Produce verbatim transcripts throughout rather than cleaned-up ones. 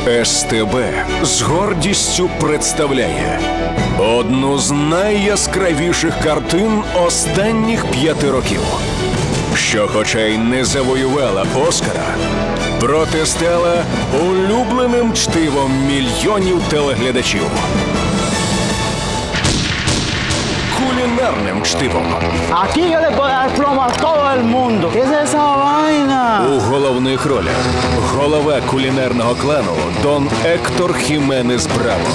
Ес Те Бе з гордістю представляє одну з найяскравіших картин останніх п'яти років, що хоча й не завоювала Оскара, проте стала улюбленим чтивом мільйонів телеглядачів. Кулінарним чтивом. Aquí yo le puedo dar plomo a todo el mundo. ¿Qué es esa vaina? У головних ролях голова кулінарного клану Дон Ектор Хіменес Браво.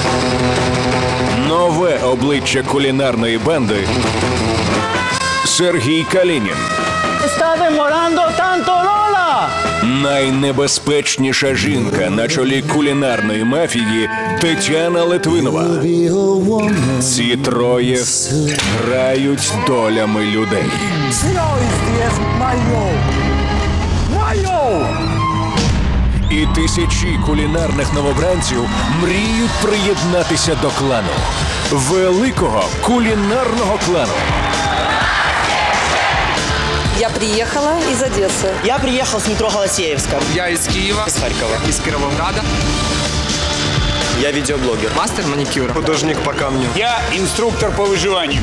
Нове обличчя кулінарної банди Сергій Калінін. Está demorando tanto, Lola! Найнебезпечніша жінка на чолі кулінарної мафії Тетяна Литвинова. Ці троє грають долями людей. І тисячі кулінарних новобранців мріють приєднатися до клану. Великого кулінарного клану. Я приехала из Одессы. Я приехал с метро Голосеевска. Я из Киева. Из Харькова. Из Кировограда. Я видеоблогер. Мастер маникюра. Художник по камню. Я инструктор по выживанию.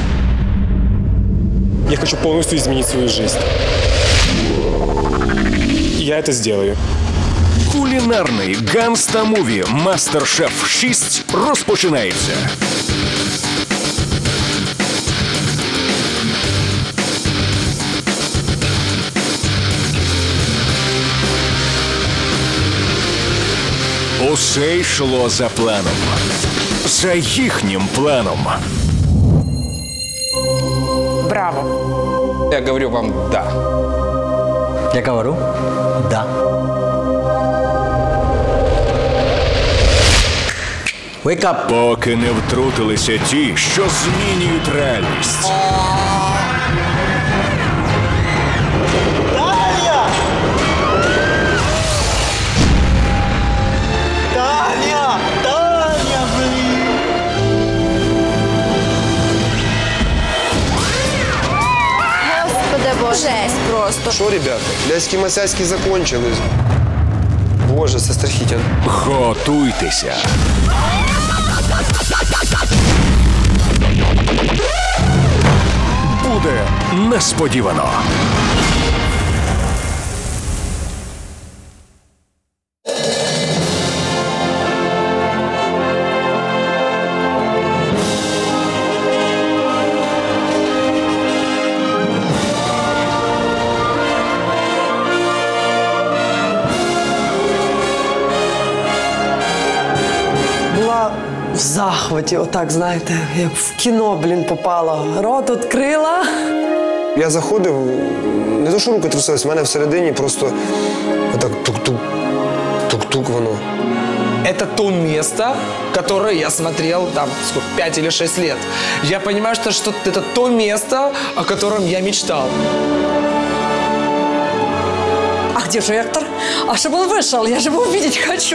Я хочу полностью изменить свою жизнь. Я это сделаю. Кулінарний ганста-муві «Мастер-шеф шість» розпочинається. Усе йшло за планом. За їхнім планом. Браво. Я говорю вам «да». Я говорю, да. Wake up. Поки не втрутилися ті, що змінюють реальність. Таня! Таня! Таня, блин! Господи боже. Жесть просто. Что, ребята, ляськи-масяськи закончились. Боже, це страхітельно. Готуйтеся. Буде несподівано. Була в захваті, отак, знаєте, як в кіно, блін, попала. Рот відкрила. Я заходив, не то що руки трусились, в мене всередині просто отак тук-тук, тук-тук воно. Это то место, которое я смотрел там сколько, пять или шесть лет. Я понимаю, что, что это то место, о котором я мечтал. А где же Эктор? А чтобы он вышел, я же его увидеть хочу.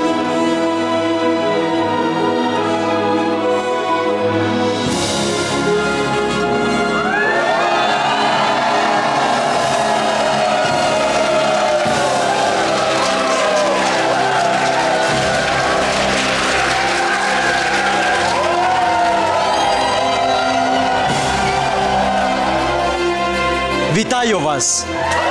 Вітаю вас!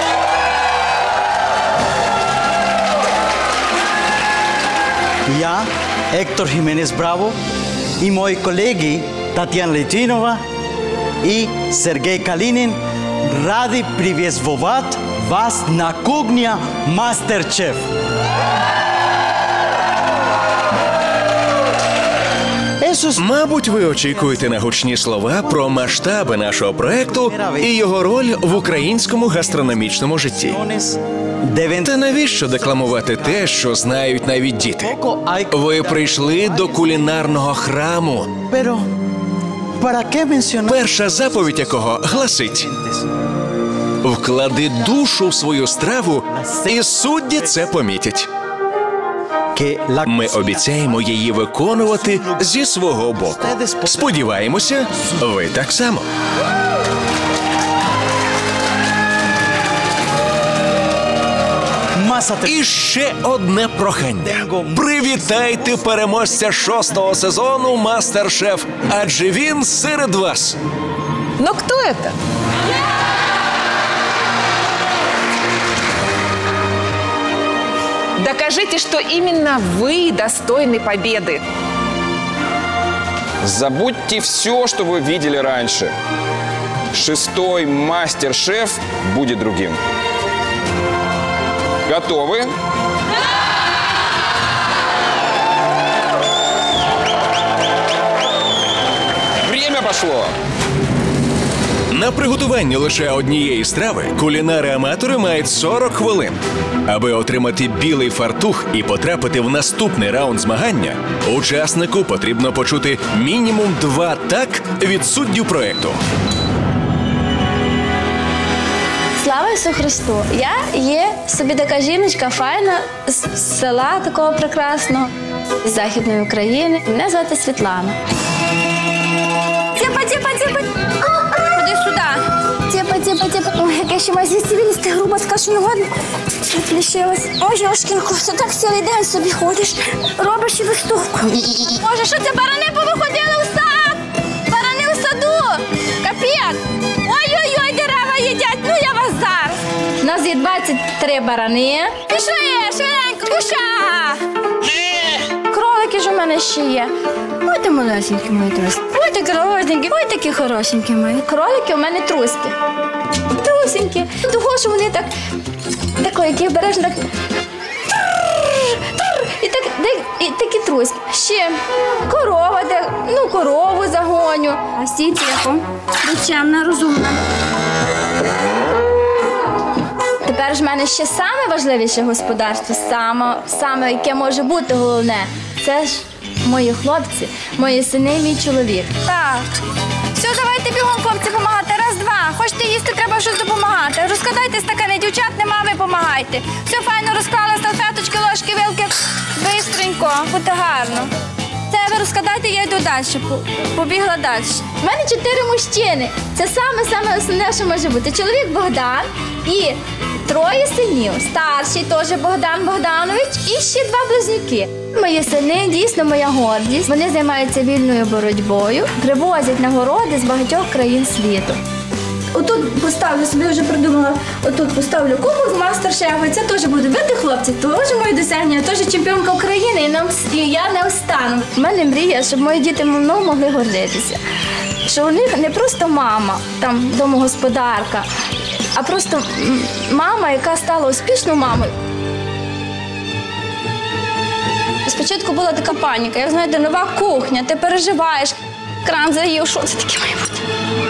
Я, Ектор Хіменес Браво, і мої колеги Тетяна Литвинова і Сергій Калінін раді приветствовать вас на кухні «Мастер-шеф». Мабуть, ви очікуєте на гучні слова про масштаби нашого проекту і його роль в українському гастрономічному житті. Та навіщо декламувати те, що знають навіть діти? Ви прийшли до кулінарного храму, перша заповідь якого гласить: «Вклади душу в свою страву, і судді це помітять». Ми обіцяємо її виконувати зі свого боку. Сподіваємося, ви так само. І ще одне прохання. Привітайте переможця шостого сезону «Мастер-шеф», адже він серед вас. Но кто это? Докажите, что именно вы достойны победы. Забудьте все, что вы видели раньше. Шестой мастер-шеф будет другим. Готовы? Время пошло. На приготування лише однієї страви кулінари-аматори мають сорок хвилин. Аби отримати білий фартух і потрапити в наступний раунд змагання, учаснику потрібно почути мінімум два «так» від суддів проєкту. Слава Ісусу Христу! Я є собі така жіночка файна з села такого прекрасного, з Західної України. Мене звати Світлана. Тіпа, тіпа, тіпа! Ходи сюди! Тіпа, тіпа, тіпа! Ой, яке ще має звідси, ти грубо скажу, не годно. Відплішилась. Ой, Йошкінко, ти так цілий день собі ходиш, робиш і виступку. Боже, що це барани повиходили у сад? Барани у саду! Капець! Ой-ой-ой, дерева їдять, ну я вас зараз! У нас є двадцять три барани. Пішли, швиденько, піша! Кролики ж у мене ще є. Ой, ти малесенькі мої труски. Ой, такі родненькі, ой, такі хорошенькі мої. Кролики у мене труски. Трусенькі. Того, що вони так, тако, які бережно так... І, так, і такі труски. Ще корова, де, ну, корову загоню. А всі тихо, чемна, розумна. Тепер ж в мене ще саме важливіше господарство, саме, саме яке може бути головне. Це ж мої хлопці, мої сини і мій чоловік. Так. Все, давайте бігом, хлопці, допомагати. Раз, два. Хочете їсти, треба щось допомагати. Розкладайте стакани, дівчат нема, ви допомагайте. Все файно розклали, салфеточки, ложки, вилки. Бистренько, буде гарно. Це ви розкладайте, я йду далі. Побігла далі. У мене чотири мужчини. Це саме-саме основне, що може бути. Чоловік Богдан і троє синів. Старший теж Богдан Богданович і ще два близнюки. Мої сини дійсно моя гордість. Вони займаються вільною боротьбою, привозять нагороди з багатьох країн світу. Отут поставлю, собі вже придумала, отут поставлю кубок мастер-шефа. Це теж буде, видите, хлопці, теж мої досягнення, теж чемпіонка України, і, нам, і я не встану. У мене мрія, щоб мої діти мною могли гордитися. Що у них не просто мама, там, домогосподарка, а просто мама, яка стала успішною мамою. Спочатку була така паніка, як, знаєте, нова кухня, ти переживаєш, кран заїв, що це таке має бути?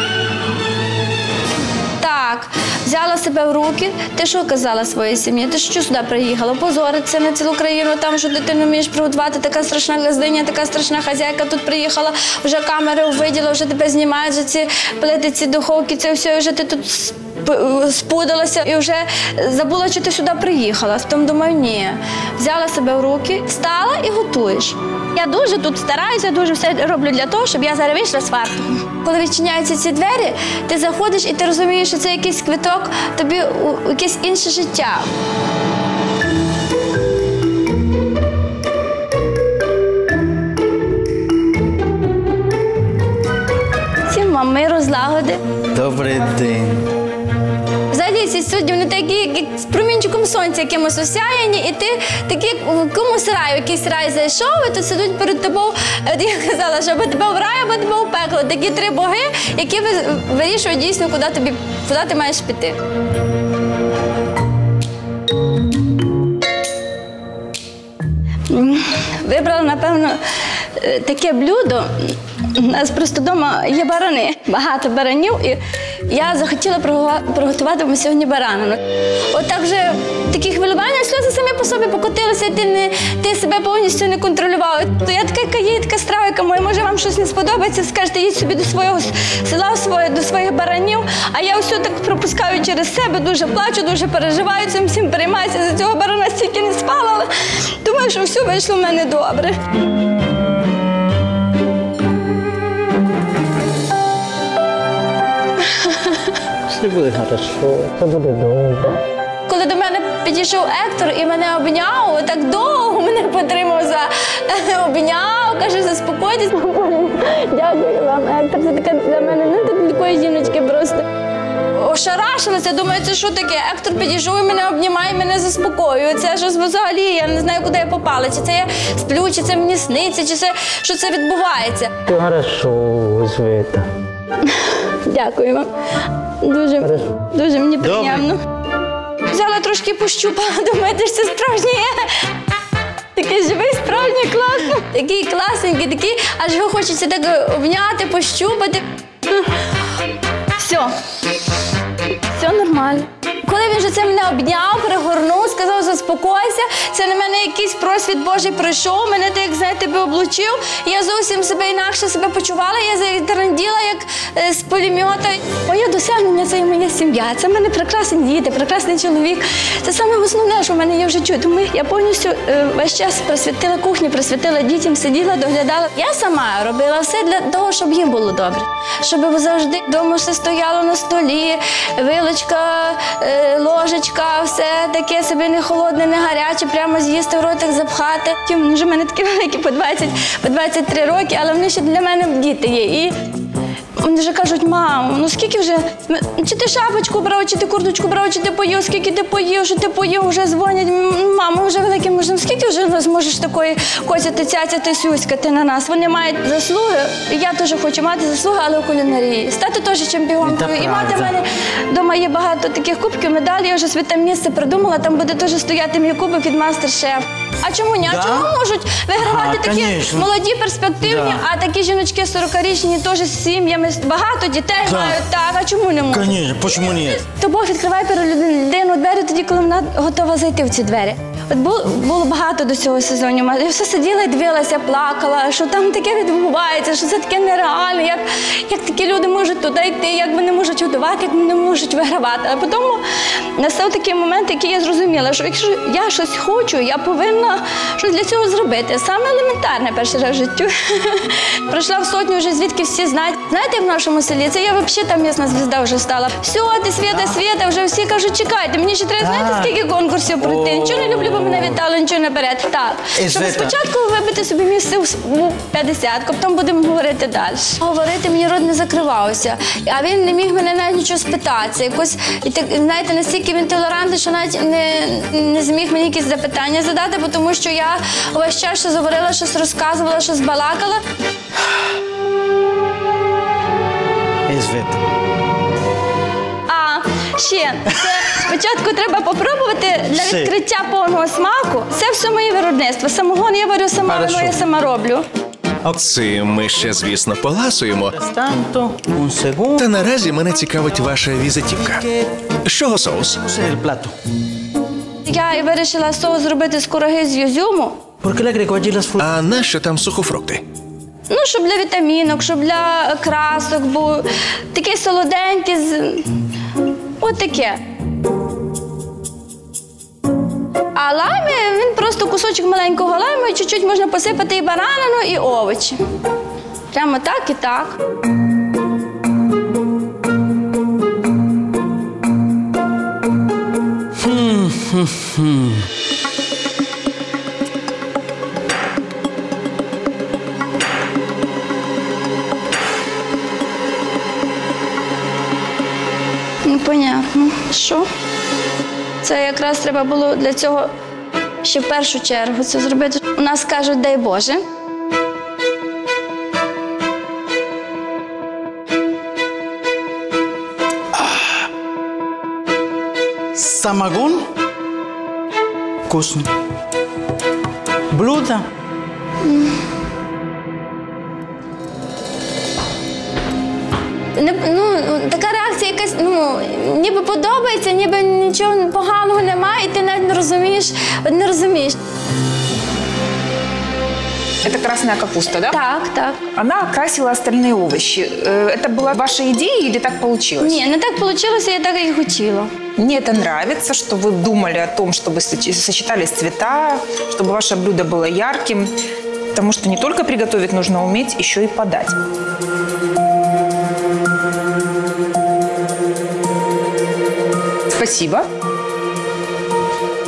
Так, взяла себе в руки. Ти що казала своїй сім'ї? Ти що сюди приїхала? Позориться на цілу країну, там, що дитину вмієш приготувати, така страшна газдиня, така страшна хазяйка тут приїхала, вже камери увиділа, вже тебе знімають, вже ці плити, ці духовки, це все, вже ти тут спудилася і вже забула, що ти сюди приїхала. Тому думаю, ні. Взяла себе в руки, встала і готуєш. Я дуже тут стараюся, дуже все роблю для того, щоб я зараз вийшла з фартухом. Коли відчиняються ці двері, ти заходиш і ти розумієш, що це якийсь квиток тобі у якесь інше життя. Всім вам миру, злагоди. Добрий день. Взагалі ці судді, вони такі, як з промінчиком сонця якимось осяяні, і ти такий в комусь раю, якийсь рай зайшов, і тут сидуть перед тобою, я казала, що або тебе в рай, або тебе в пекло. Такі три боги, які вирішують дійсно, куди тобі, куди ти маєш піти. Вибрала, напевно, таке блюдо. У нас просто вдома є барани, багато баранів, і я захотіла приготувати ми сьогодні баранину. От так вже такі хвилювання, сльози самі по собі покотилися, і ти, не, ти себе повністю не контролювала. То я така, є така страва, яка моя, може вам щось не сподобається, скажете, їдь собі до свого села, своє, до своїх баранів, а я все так пропускаю через себе, дуже плачу, дуже переживаю, цим всім переймаюся, за цього барана стільки не спала, але думаю, що все вийшло в мене добре. Все буде хорошо, все буде добре. Коли до мене підійшов Ектор і мене обняв, так довго мене потримав за обняв, каже, заспокойтесь. Дякую вам, Ектор, це така для мене, не такої жіночки просто. Ошарашилася, думаю, це що таке? Ектор підійшов і мене обнімає, мене заспокоює. Це ж взагалі, я не знаю, куди я попала. Чи це я сплю, чи це мені сниться, чи це, що це відбувається. Ти хорошо, Света. Дякую вам. Дуже, дуже мені приємно. Взяла трошки пощупала, думаю, це ж це справжнє. Такий живий, справжній, класно. Такий класненький, такий, аж його хочеться так обняти, пощупати. Все. Все нормально. Коли він вже це мене обняв, перегорнув, сказав, заспокойся, це на мене якийсь просвіт Божий прийшов, мене так, як, знаєте, би облучив. Я зовсім себе інакше себе почувала, я затранділа, як е, з пулемета. Моє досягнення – це і моя сім'я, це в мене прекрасні діти, прекрасний чоловік. Це саме основне, що в мене є в житті. Тому я повністю е, весь час присвятила кухні, присвятила дітям, сиділа, доглядала. Я сама робила все для того, щоб їм було добре. Щоб завжди вдома все стояло на столі, вилочка, е, ложечка, все таке собі не холодне, не гаряче, прямо з'їсти, в ротик запхати. Вже в мене такі великі по двадцять, по двадцять три роки, але вони ще для мене діти є. І вони вже кажуть, мамо, ну скільки вже, чи ти шапочку брав, чи ти курточку брав, чи ти поїв, скільки ти поїв, що ти поїв, вже дзвонять, мамо, вже великі, може, скільки вже зможеш такої косяти, цяцяти, сюськати на нас. Вони мають заслуги, і я теж хочу мати заслуги, але у кулінарії. Стати теж чемпіонкою. І мати в мене вдома є багато таких кубків, медалей, я вже собі там місце придумала, там буде теж стояти мій кубок від мастер-шеф. А чому ні? А чому можуть вигравати Ага, такі конечно. молоді, перспективні, Да. а такі жіночки сорокарічні теж з сім'ями, багато дітей Да. мають, так, а чому не можуть? Конечно, почему нет? То Бог відкриває перед людиною двері тоді, коли вона готова зайти в ці двері. От було, було багато до цього сезону. Я все сиділа і дивилася, плакала, що там таке відбувається, що це таке нереально, як, як такі люди можуть туди йти, як вони можуть готувати, як вони можуть вигравати. А потім настав такий момент, який я зрозуміла, що якщо я щось хочу, я повинна щось для цього зробити. Саме елементарне перший раз в житті. Прийшла в сотню вже, звідки всі знають. Знаєте, в нашому селі, це я взагалі там місна звізда вже стала. Все, ти Свята, Свята, вже всі кажуть, чекайте, мені ще треба, знаєте, скільки конкурсів пройти. Нічого не люблю, бо мене вітали, нічого наперед. Так, щоб спочатку вибити собі місце у п'ятдесятку, потім будемо говорити далі. Говорити мені рот не закривався, а він не міг мене навіть нічого спитатися. Якось, і так, знаєте, настільки він толерантний, що навіть не, не зміг мені якісь запитання задати, тому що я весь час щось говорила, щось розказувала, щось балакала. А, ще, це спочатку треба попробувати для відкриття повного смаку. Це все моє виробництво. Самогон я варю сама, вино я сама роблю. Цим ми ще, звісно, поласуємо. Та наразі мене цікавить ваша візитівка. З чого соус? Я вирішила соус зробити з кураги з ізюму. А нащо там сухофрукти? Ну, щоб для вітамінок, щоб для красок, бо такий солоденький, з... от таке. А лаймі, він просто кусочок маленького лайму, і чуть-чуть можна посипати і бананину, і овочі. Прямо так і так. Непонятно. Що? Це якраз треба було для цього ще в першу чергу це зробити. У нас кажуть, дай Боже. Самогон вкусный. Блюдо. Не, ну, така реакція якась, ну, ніби подобається, ніби нічого поганого немає, і ти навіть не розумієш, не розумієш. Это красная капуста, да? Так, так. Она окрасила остальные овощи. Э, Это была ваша идея или так получилось? Ні, не так вийшло, я так і хотіла. Мне это нравится, что вы думали о том, чтобы соч- сочетались цвета, чтобы ваше блюдо было ярким. Потому что не только приготовить нужно уметь, еще и подать. Спасибо.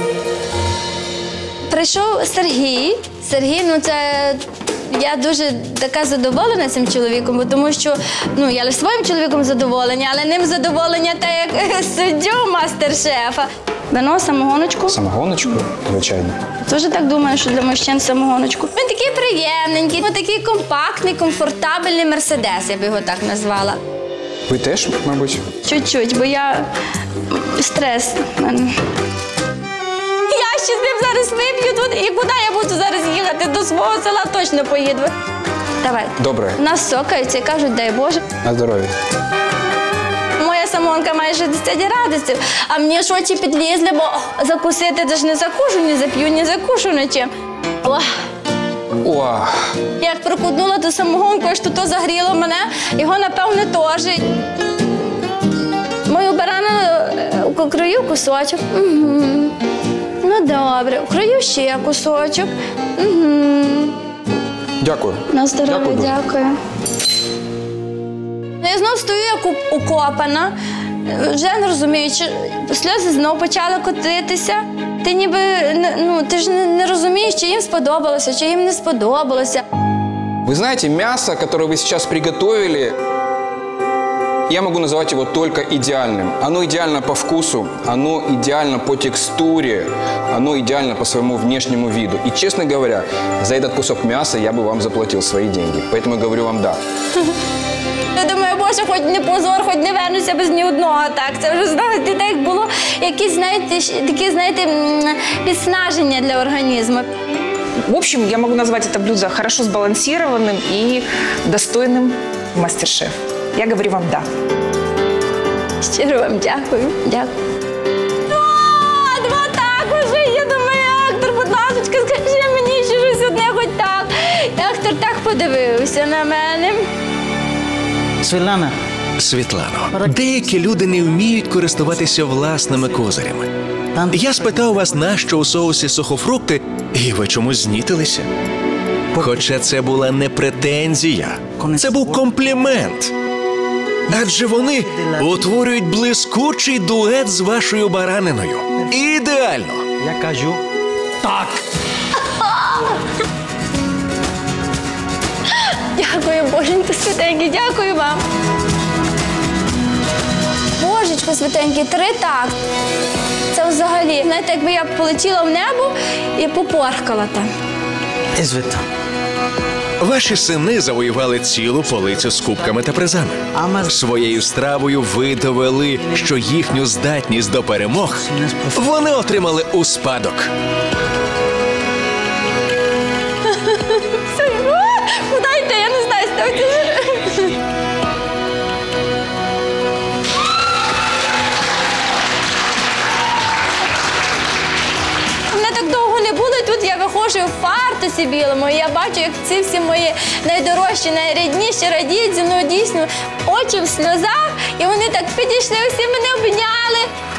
прийшов Сергій. Сергій, ну це я дуже така задоволена цим чоловіком, бо тому що ну я лише своїм чоловіком задоволена, але ним задоволення та як суддю мастер-шефа. Вино, самогоночку. Самогоночку, звичайно. Теж так думаю, що для мужчин самогоночку. Він такий приємненький, він такий компактний, комфортабельний мерседес, я б його так назвала. Ви теж, мабуть? Чуть-чуть, бо я стрес в мене. Я ще з ним зараз вип'ю тут, і куди я буду зараз їхати? До свого села точно поїду. Давай. Добре. Нас сокаються і кажуть, дай Боже. На здоров'я. Моя самогонка має шістдесят градусів, а мені ж очі підлізли, бо закусити це ж не закушу, не зап'ю, не закушу нічим. О. О. Як прокуднула ту самогонку, аж то загріло мене, його, напевне, теж. Мою баранину крою кусочок. Угу. Ну, добре. Крою ще кусочок. Угу. Дякую. На здоров'я, дякую. дякую. Я знов стою, як укопана, вже не розуміючи, сльози знов почали котитися. Ти ніби, ну, ти ж не розумієш, чи їм сподобалося, чи їм не сподобалося. Вы знаете, мясо, которое вы сейчас приготовили, я могу назвать его только идеальным. Оно идеально по вкусу, оно идеально по текстуре, оно идеально по своему внешнему виду. И, честно говоря, за этот кусок мяса я бы вам заплатил свои деньги. Поэтому я говорю вам «да». Я думаю, Боже, хоч не позор, хоч не вернуся без ні одного. Так, це вже, знаєте, так було якісь, знаєте, такі, знаєте, підснаження для організму. В общем, я могу назвать это блюдо хорошо сбалансированным и достойным мастер-шеф. Я говорю вам «да». Щиро вам дякую. Дякую. О, два так уже. Я думаю, актор, будь ласка, скажи мені ще щось одне, хоч так. Актор так подивився на мене. Світлана. Світлано, деякі люди не вміють користуватися власними козирями. Я спитав вас, нащо у соусі сухофрукти, і ви чомусь знітилися. Хоча це була не претензія, це був комплімент. Адже вони утворюють блискучий дует з вашою бараниною. Ідеально! Я кажу так. Дякую, Боженько святенький, дякую вам. Божечко святенький, три так. Це взагалі, знаєте, якби я полетіла в небо і попорхкала там. Ізвита. Ваші сини завоювали цілу полицю з кубками та призами. Своєю стравою ви довели, що їхню здатність до перемог вони отримали у спадок. Куди йти? Я не знаю, ставте. Мене так довго не було, і тут я виходжу в фартусі білому, і я бачу, як ці всі мої найдорожчі, найрідніші радіють зі мною дійсно, очі в сльозах, і вони так підійшли, всі мене обняли.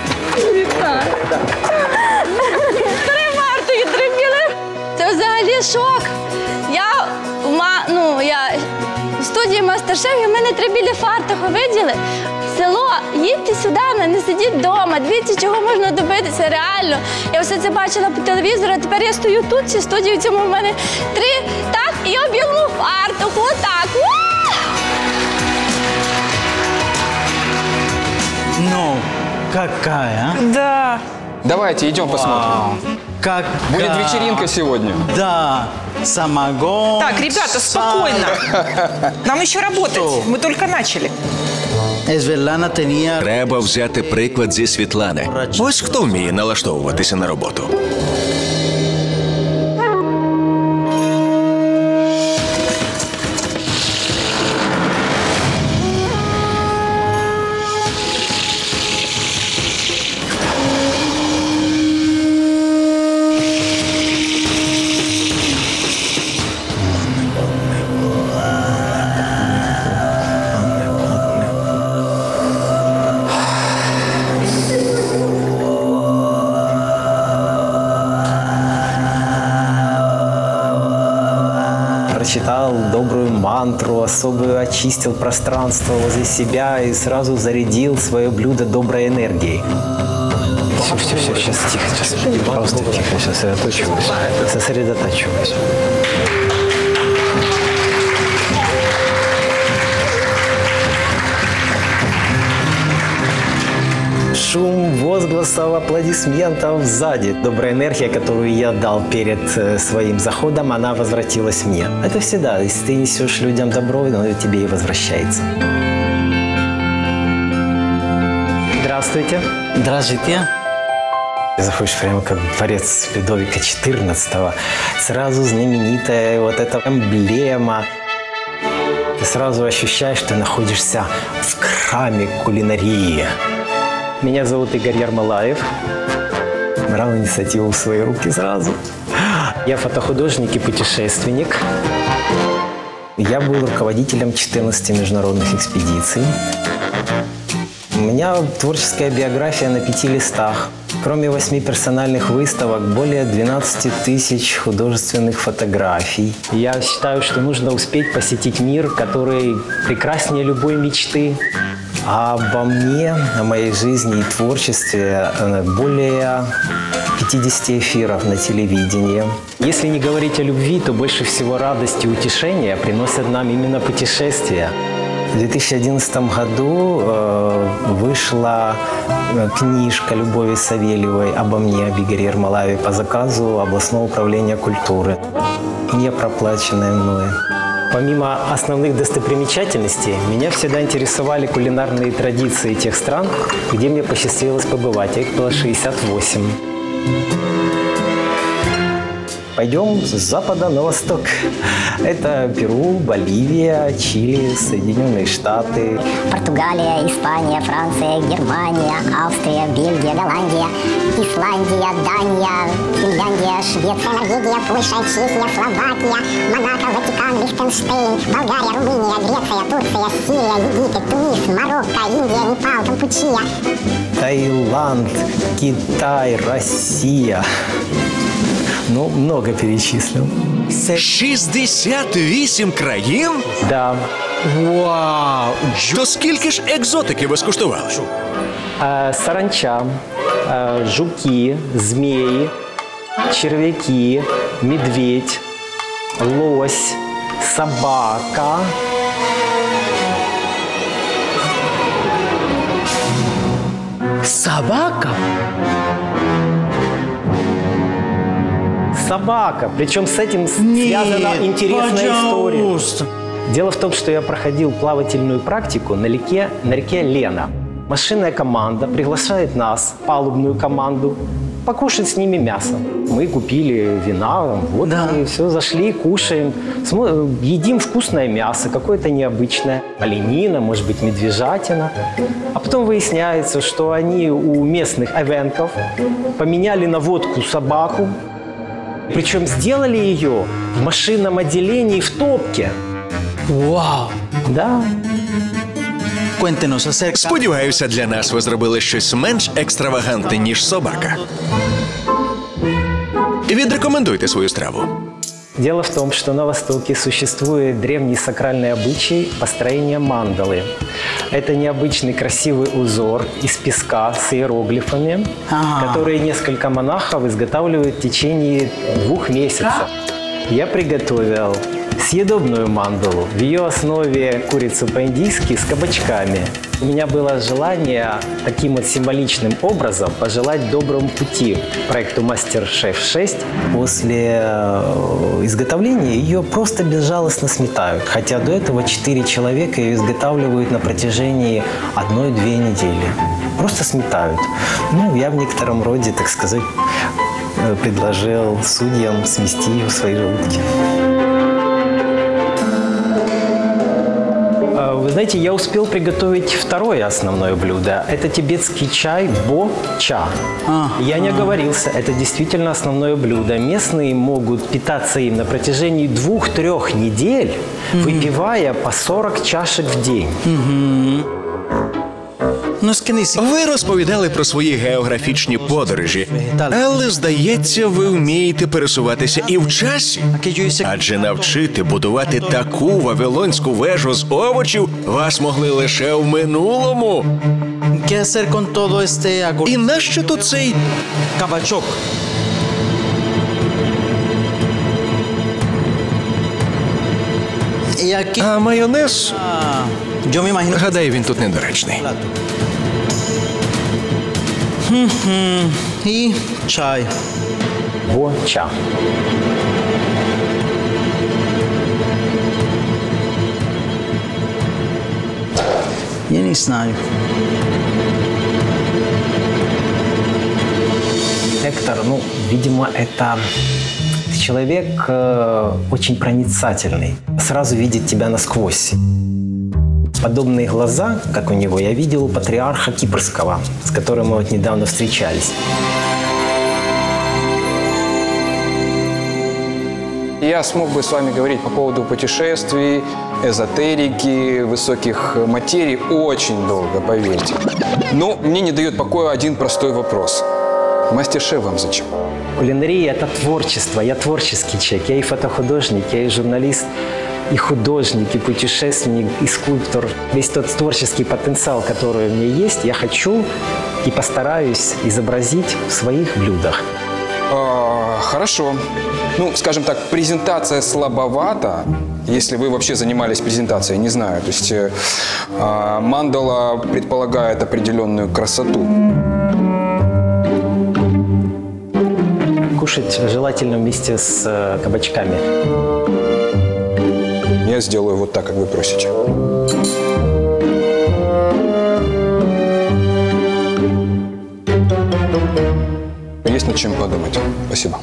Три фартухи, три білих. Це взагалі шок. Я, ну, я в студії мастер-шеф, і в мене три білі фартухи виділи. Село, їдьте сюди, не сидіть вдома, дивіться, чого можна добитися, реально. Я все це бачила по телевізору, а тепер я стою тут, в цій студії, в цьому в мене три, так, і я в білому фартуху, отак. Ну, какая, а? Да. Давайте, идем посмотрим. Как Будет вечеринка сегодня. Да, самогон. Так, ребята, спокойно. Нам еще работать. Мы только начали. Треба взяти приклад зі Світлани. Ось хто вміє налаштовуватися на роботу. Прочитал добрую мантру, особую очистил пространство возле себя и сразу зарядил свое блюдо доброй энергией. Все, все, все, сейчас тихо, сейчас. Просто тихо, сосредоточиваюсь. Сосредотачиваюсь. Шум возгласов, аплодисментов сзади. Добрая энергия, которую я дал перед своим заходом, она возвратилась мне. Это всегда. Если ты несешь людям добро, оно тебе и возвращается. Здравствуйте. Здравствуйте. Заходишь прямо как в дворец Людовика четырнадцатого. Сразу знаменитая вот эта эмблема. Ты сразу ощущаешь, что ты находишься в храме кулинарии. Меня зовут Игорь Ермолаев. Брал инициативу в свои руки сразу. Я фотохудожник и путешественник. Я был руководителем четырнадцати международных экспедиций. У меня творческая биография на пяти листах. Кроме восьми персональных выставок, более двенадцати тысяч художественных фотографий. Я считаю, что нужно успеть посетить мир, который прекраснее любой мечты. А обо мне, о моей жизни и творчестве более пятидесяти эфиров на телевидении. Если не говорить о любви, то больше всего радости и утешения приносят нам именно путешествия. В две тысячи одиннадцатом году э, вышла книжка Любови Савельевой обо мне, об Игоре Ермолаеве, по заказу областного управления культуры, не проплаченная мною. Помимо основных достопримечательностей, меня всегда интересовали кулинарные традиции тех стран, где мне посчастливилось побывать, а их было шестьдесят восемь. Пойдем с запада на восток. Это Перу, Боливия, Чили, Соединенные Штаты. Португалия, Испания, Франция, Германия, Австрия, Бельгия, Голландия, Исландия, Дания, Финляндия, Швеция, Норвегия, Польша, Чехия, Словакия, Монако, Ватикан, Лихтенштейн, Болгария, Румыния, Греция, Турция, Сирия, Египет, Тунис, Марокко, Индия, Непал, Кампучия. Таиланд, Китай, Россия. Ну, много перечислил. шістдесят вісім країн? Да. Вау! То скільки ж екзотики ви скуштували? А, саранча, а, жуки, змеи, червяки, медведь, лось, собака. Собака? Собака. Причем с этим связана Нет, интересная пожалуйста. история. Дело в том, что я проходил плавательную практику на реке, на реке Лена. Машинная команда приглашает нас, палубную команду, покушать с ними мясо. Мы купили вина, вот да. И все, зашли, кушаем, едим вкусное мясо, какое-то необычное. Оленина, может быть, медвежатина. А потом выясняется, что они у местных эвенков поменяли на водку собаку. Причем сделали ее в машинном отделении в топке. Вау! Да. Сподіваюся, для нас ви зробили щось менш екстравагантне, ніж собака. Відрекомендуйте свою страву. Дело в том, что на Востоке существует древний сакральный обычай построения мандалы. Это необычный красивый узор из песка с иероглифами, ага. которые несколько монахов изготавливают в течение двух месяцев. Я приготовил съедобную мандалу. В ее основе курицу по-индийски с кабачками. У меня было желание таким вот символичным образом пожелать доброму пути проекту «Мастер-шеф шесть». После изготовления ее просто безжалостно сметают. Хотя до этого четыре человека ее изготавливают на протяжении одной-две недели. Просто сметают. Ну, я в некотором роде, так сказать, предложил судьям смести ее в свои желудки. Вы знаете, я успел приготовить второе основное блюдо. Это тибетский чай бо-ча. А, я не оговорился, это действительно основное блюдо. Местные могут питаться им на протяжении двух-трех недель, mm-hmm. выпивая по сорок чашек в день. Mm-hmm. Ви розповідали про свої географічні подорожі, але, здається, ви вмієте пересуватися і в часі. Адже навчити будувати таку вавилонську вежу з овочів вас могли лише в минулому. ¿Qué hacer con todo este agor... І нащо тут цей Кабачок. Y aquí... А майонез? Yo me imagino... Гадаю, він тут недоречний. Y чай. Бо-ча. Я не знаю. Эктор, ну, видимо, это человек э, очень проницательный. Сразу видит тебя насквозь. Подобные глаза, как у него, я видел у патриарха Кипрского, с которым мы вот недавно встречались. Я смог бы с вами говорить по поводу путешествий, эзотерики, высоких материй очень долго, поверьте. Но мне не дает покоя один простой вопрос. Мастер-шеф вам зачем? Кулинария – это творчество. Я творческий человек. Я и фотохудожник, я и журналист, и художник, и путешественник, и скульптор. Весь тот творческий потенциал, который у меня есть, я хочу и постараюсь изобразить в своих блюдах. А, хорошо. Ну, скажем так, презентация слабовата, если вы вообще занимались презентацией, не знаю. То есть э, мандала предполагает определенную красоту. Кушать желательно вместе с э, кабачками. Я сделаю вот так, как вы просите. Есть над чем подумать. Спасибо.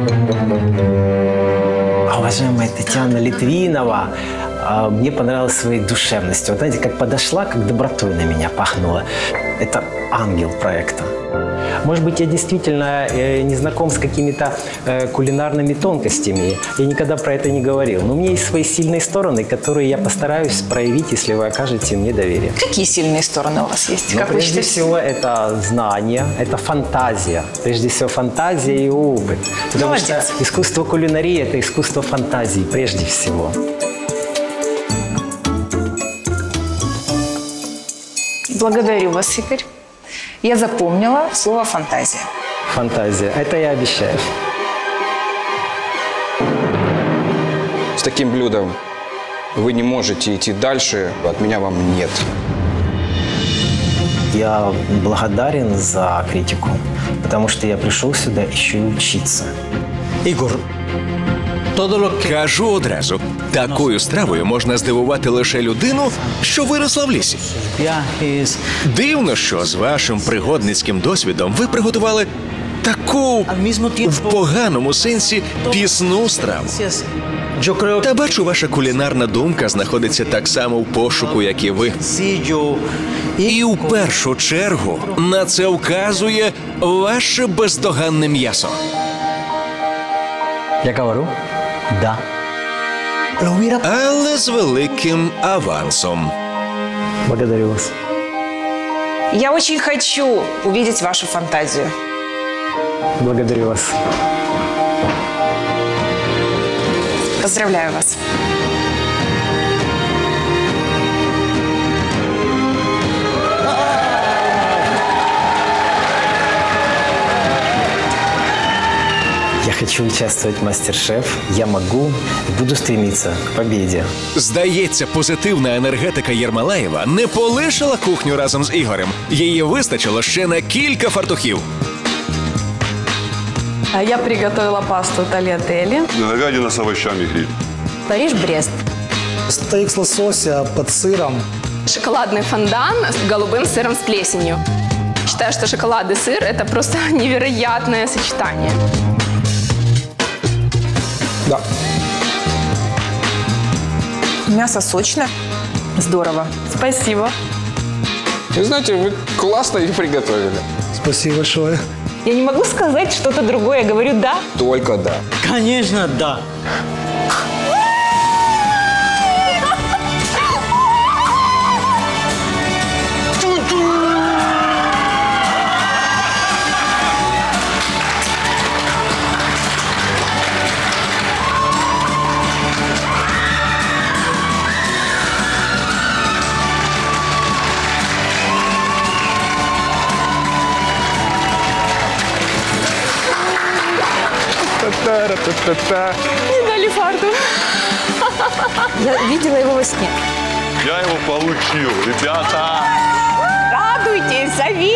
А уважаемая Татьяна Литвинова, а, мне понравилась своей душевностью. Вот знаете, как подошла, как добротой на меня пахнула. Это ангел проекта. Может быть, я действительно э, не знаком с какими-то э, кулинарными тонкостями. Я никогда про это не говорил. Но у меня есть свои сильные стороны, которые я постараюсь проявить, если вы окажете мне доверие. Какие сильные стороны у вас есть? Ну, как прежде вы всего, это знание, это фантазия. Прежде всего, фантазия и опыт. Потому Молодец. что искусство кулинарии – это искусство фантазии, прежде всего. Благодарю вас, Игорь. Я запомнила слово «фантазия». Фантазия. Это я обещаю. С таким блюдом вы не можете идти дальше, от меня вам нет. Я благодарен за критику, потому что я пришел сюда еще и учиться. Ігор, todo lo que... Кажу одразу, такою стравою можна здивувати лише людину, що виросла в лісі. Viajes... Дивно, що з вашим пригодницьким досвідом ви приготували таку, в поганому сенсі, пісну страву. Yo creo Та бачу, ваша кулінарна думка знаходиться так само в пошуку, як і ви. sencillo І в першу чергу на це вказує ваше бездоганне м'ясо. Я говорю? Да. lo hubiera... Але з великим авансом. Благодарю вас. Я очень хочу увидеть вашу фантазию. Благодарю вас. Поздравляю вас. Я хочу участвовать в «Мастер-шеф». Я могу и буду стремиться к победе. Здається, позитивна енергетика Єрмолаєва не полишила кухню разом з Ігорем. Її вистачило ще на кілька фартухів. Я приготовила пасту тальятели. Говядина с овощами гриль. Париж-Брест. Стейк с лосося под сыром. Шоколадный фондан с голубым сыром с плесенью. Считаю, что шоколад и сыр – это просто невероятное сочетание. Да. Мясо сочное. Здорово. Спасибо. Вы знаете, вы классно их приготовили. Спасибо большое. Я не могу сказать что-то другое. Я говорю «да». Только да. Конечно, да. Не дали фарту. Я видела его во сне. Я его получил, ребята. Радуйтесь, завидуйте.